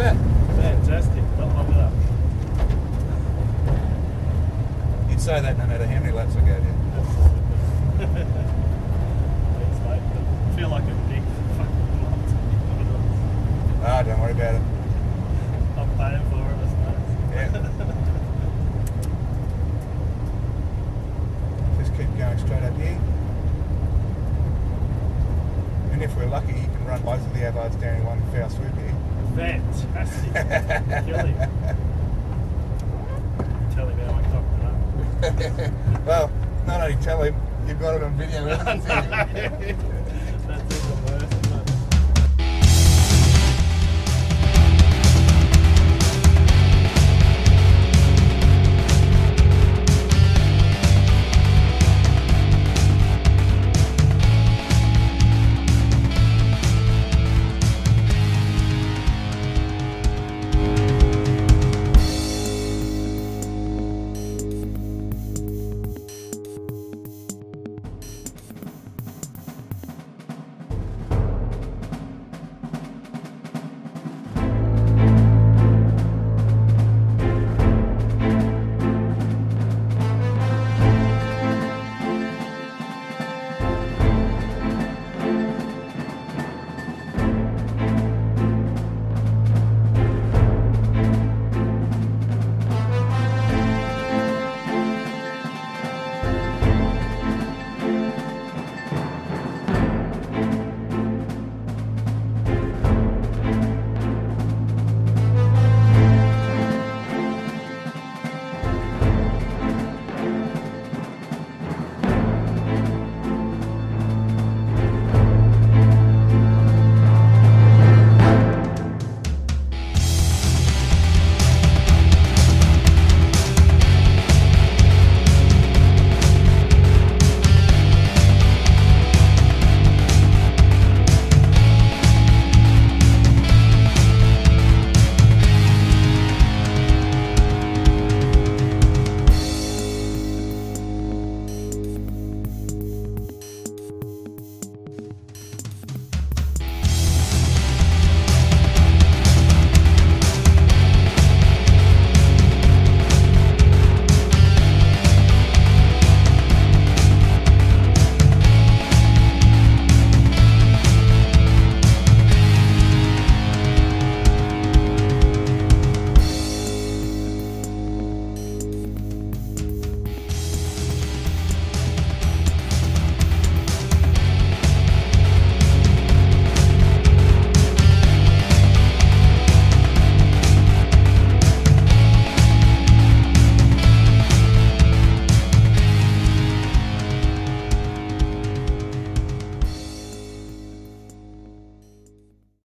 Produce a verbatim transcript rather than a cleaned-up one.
that? Fantastic. Not long enough. You'd say that no matter how many laps I go down. Absolutely. It's like, I feel like a big fucking lot. Ah, don't worry about it. I'm paying for it, I suppose. Yeah. Just keep going straight up here. And if we're lucky, you can run both of the Abards down in one foul swoop here. Fantastic. Kill him. Tell him how I cocked it up. Well, not only tell him, you've got it on video evidence here.